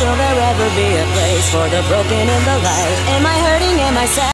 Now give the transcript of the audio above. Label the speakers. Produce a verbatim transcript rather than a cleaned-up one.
Speaker 1: Will there ever be a place for the broken in the light? Am I hurting? Am I sad?